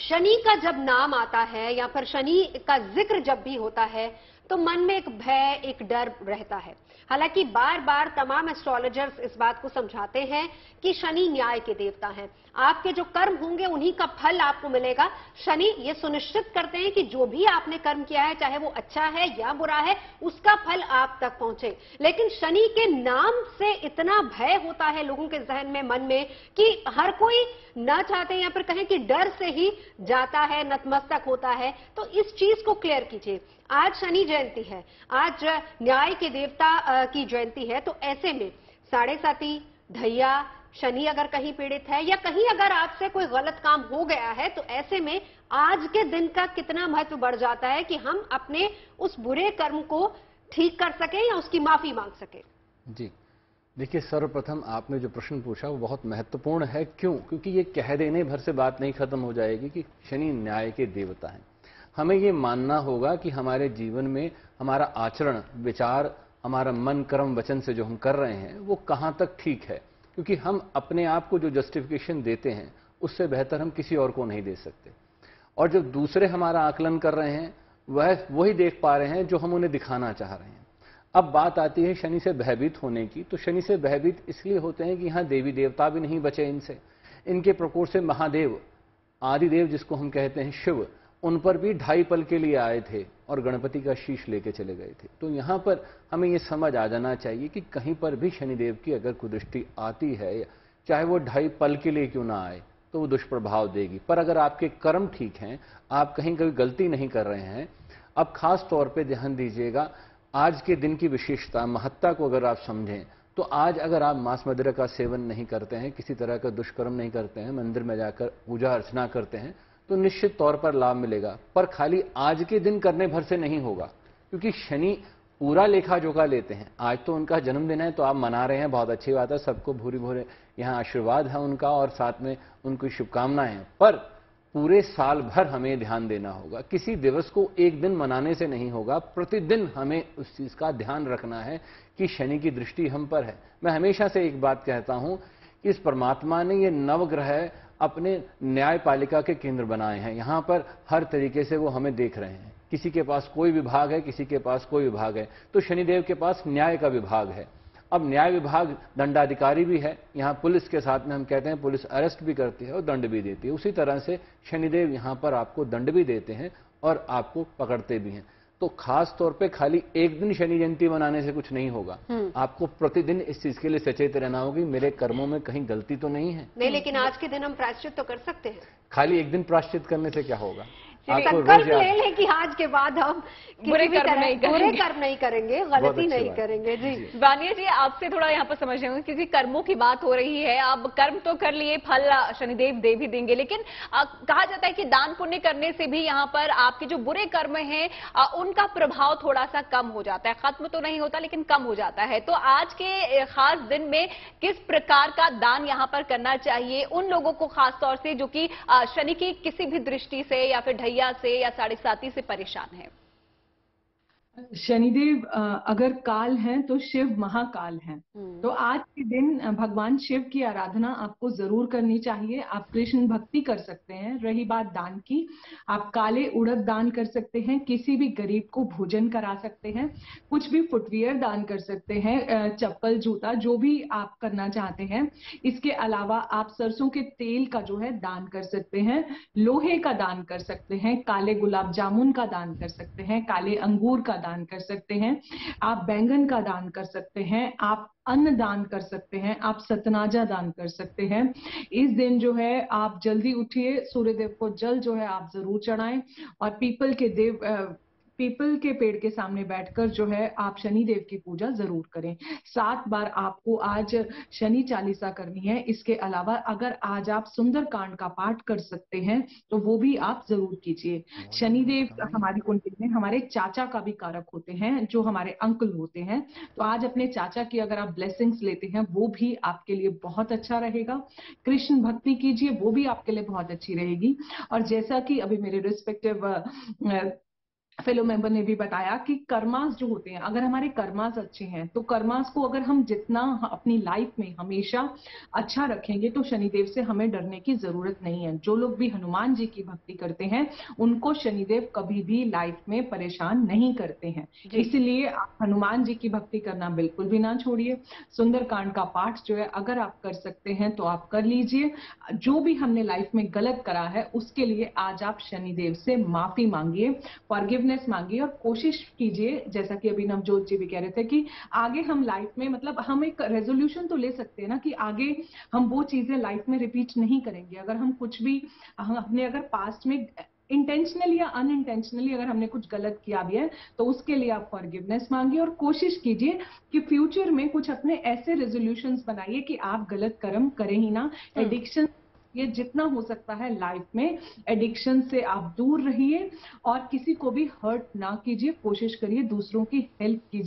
शनि का जब नाम आता है या फिर शनि का जिक्र जब भी होता है तो मन में एक भय, एक डर रहता है। हालांकि बार बार तमाम एस्ट्रोलॉजर्स इस बात को समझाते हैं कि शनि न्याय के देवता हैं। आपके जो कर्म होंगे उन्हीं का फल आपको मिलेगा। शनि ये सुनिश्चित करते हैं कि जो भी आपने कर्म किया है, चाहे वो अच्छा है या बुरा है, उसका फल आप तक पहुंचे। लेकिन शनि के नाम से इतना भय होता है लोगों के जहन में, मन में, कि हर कोई ना चाहते या फिर कहें कि डर से ही जाता है, नतमस्तक होता है। तो इस चीज को क्लियर कीजिए। आज शनि जयंती है, आज न्याय के देवता की जयंती है, तो ऐसे में साढ़े साती, ढैया, शनि अगर कहीं पीड़ित है या कहीं अगर आपसे कोई गलत काम हो गया है, तो ऐसे में आज के दिन का कितना महत्व बढ़ जाता है कि हम अपने उस बुरे कर्म को ठीक कर सकें या उसकी माफी मांग सकें। जी देखिए, सर्वप्रथम आपने जो प्रश्न पूछा वो बहुत महत्वपूर्ण है। क्यों? क्योंकि ये कह देने भर से बात नहीं खत्म हो जाएगी कि शनि न्याय के देवता हैं। हमें ये मानना होगा कि हमारे जीवन में हमारा आचरण, विचार, हमारा मन, कर्म, वचन से जो हम कर रहे हैं वो कहां तक ठीक है। क्योंकि हम अपने आप को जो जस्टिफिकेशन देते हैं उससे बेहतर हम किसी और को नहीं दे सकते। और जो दूसरे हमारा आकलन कर रहे हैं वह वही देख पा रहे हैं जो हम उन्हें दिखाना चाह रहे हैं। अब बात आती है शनि से भयभीत होने की। तो शनि से भयभीत इसलिए होते हैं कि यहां देवी देवता भी नहीं बचे इनसे। इनके प्रकोप से महादेव, आदिदेव जिसको हम कहते हैं शिव, उन पर भी 2.5 पल के लिए आए थे और गणपति का शीश लेके चले गए थे। तो यहां पर हमें यह समझ आ जाना चाहिए कि कहीं पर भी शनिदेव की अगर कुदृष्टि आती है, चाहे वो 2.5 पल के लिए क्यों ना आए, तो वो दुष्प्रभाव देगी। पर अगर आपके कर्म ठीक हैं, आप कहीं कभी गलती नहीं कर रहे हैं, अब खास तौर पर ध्यान दीजिएगा, आज के दिन की विशेषता, महत्ता को अगर आप समझें तो आज अगर आप मांस मदिरा का सेवन नहीं करते हैं, किसी तरह का दुष्कर्म नहीं करते हैं, मंदिर में जाकर पूजा अर्चना करते हैं, तो निश्चित तौर पर लाभ मिलेगा। पर खाली आज के दिन करने भर से नहीं होगा, क्योंकि शनि पूरा लेखा जोखा लेते हैं। आज तो उनका जन्मदिन है तो आप मना रहे हैं, बहुत अच्छी बात है, सबको भूरी भूरे यहाँ आशीर्वाद है उनका और साथ में उनकी शुभकामनाएं हैं। पर पूरे साल भर हमें ध्यान देना होगा। किसी दिवस को एक दिन मनाने से नहीं होगा, प्रतिदिन हमें उस चीज का ध्यान रखना है कि शनि की दृष्टि हम पर है। मैं हमेशा से एक बात कहता हूं कि इस परमात्मा ने ये नवग्रह अपने न्यायपालिका के केंद्र बनाए हैं। यहां पर हर तरीके से वो हमें देख रहे हैं। किसी के पास कोई विभाग है, किसी के पास कोई विभाग है, तो शनिदेव के पास न्याय का विभाग है। अब न्याय विभाग दंडाधिकारी भी है। यहां पुलिस के साथ में हम कहते हैं पुलिस अरेस्ट भी करती है और दंड भी देती है। उसी तरह से शनिदेव यहां पर आपको दंड भी देते हैं और आपको पकड़ते भी हैं। तो खास तौर पे खाली एक दिन शनि जयंती मनाने से कुछ नहीं होगा। आपको प्रतिदिन इस चीज के लिए सचेत रहना होगा कि मेरे कर्मों में कहीं गलती तो नहीं है। नहीं, लेकिन आज के दिन हम प्रायश्चित तो कर सकते हैं। खाली एक दिन प्रायश्चित करने से क्या होगा? संकल्प ले लें कि आज के बाद हम बुरे कर्म नहीं करेंगे, गलती नहीं करेंगे। जी वानिया जी, आपसे थोड़ा यहाँ पर समझने होंगे, क्योंकि कर्मों की बात हो रही है। आप कर्म तो कर लिए, फल शनिदेव दे भी देंगे, लेकिन कहा जाता है कि दान पुण्य करने से भी यहाँ पर आपके जो बुरे कर्म हैं उनका प्रभाव थोड़ा सा कम हो जाता है। खत्म तो नहीं होता लेकिन कम हो जाता है। तो आज के खास दिन में किस प्रकार का दान यहाँ पर करना चाहिए उन लोगों को, खास तौर से जो कि शनि की किसी भी दृष्टि से या फिर ढैया से या साढ़े साती से परेशान है? शनिदेव अगर काल हैं तो शिव महाकाल हैं। तो आज के दिन भगवान शिव की आराधना आपको जरूर करनी चाहिए। आप कृष्ण भक्ति कर सकते हैं। रही बात दान की, आप काले उड़द दान कर सकते हैं, किसी भी गरीब को भोजन करा सकते हैं, कुछ भी फुटवियर दान कर सकते हैं, चप्पल, जूता, जो भी आप करना चाहते हैं। इसके अलावा आप सरसों के तेल का जो है दान कर सकते हैं, लोहे का दान कर सकते हैं, काले गुलाब जामुन का दान कर सकते हैं, काले अंगूर का दान कर सकते हैं, आप बैंगन का दान कर सकते हैं, आप अन्न दान कर सकते हैं, आप सतनाजा दान कर सकते हैं। इस दिन जो है आप जल्दी उठिए, सूर्यदेव को जल जो है आप जरूर चढ़ाएं और पीपल के पेड़ के सामने बैठकर जो है आप शनि देव की पूजा जरूर करें। 7 बार आपको आज शनि चालीसा करनी है। इसके अलावा अगर आज आप सुंदरकांड का पाठ कर सकते हैं तो वो भी आप जरूर कीजिए। शनि देव हमारी कुंडली में हमारे चाचा का भी कारक होते हैं, जो हमारे अंकल होते हैं। तो आज अपने चाचा की अगर आप ब्लेसिंग्स लेते हैं वो भी आपके लिए बहुत अच्छा रहेगा। कृष्ण भक्ति कीजिए, वो भी आपके लिए बहुत अच्छी रहेगी। और जैसा कि अभी मेरे रिस्पेक्टिव फेलो मेंबर ने भी बताया कि कर्मास जो होते हैं, अगर हमारे कर्मास अच्छे हैं तो कर्मास को अगर हम जितना अपनी लाइफ में हमेशा अच्छा रखेंगे तो शनिदेव से हमें डरने की जरूरत नहीं है। जो लोग भी हनुमान जी की भक्ति करते हैं उनको शनिदेव कभी भी लाइफ में परेशान नहीं करते हैं। इसलिए आप हनुमान जी की भक्ति करना बिल्कुल भी ना छोड़िए। सुंदरकांड का पाठ जो है अगर आप कर सकते हैं तो आप कर लीजिए। जो भी हमने लाइफ में गलत करा है उसके लिए आज आप शनिदेव से माफी मांगिए, फॉरगिवनेस मांगिए और कोशिश कीजिए, जैसा कि अभी नवजोत जी भी कह रहे थे कि आगे हम लाइफ में, मतलब हम एक रेजोल्यूशन तो ले सकते हैं ना कि आगे हम वो चीजें लाइफ में रिपीट नहीं करेंगे। अगर हम कुछ भी हमने अगर पास्ट में इंटेंशनली या अनइंटेंशनली अगर हमने कुछ गलत किया भी है तो उसके लिए आप फॉरगिवनेस मांगिए और कोशिश कीजिए कि फ्यूचर में कुछ अपने ऐसे रेजोल्यूशंस बनाइए कि आप गलत कर्म करें ही ना। एडिक्शन, ये जितना हो सकता है लाइफ में एडिक्शन से आप दूर रहिए और किसी को भी हर्ट ना कीजिए, कोशिश करिए दूसरों की हेल्प कीजिए।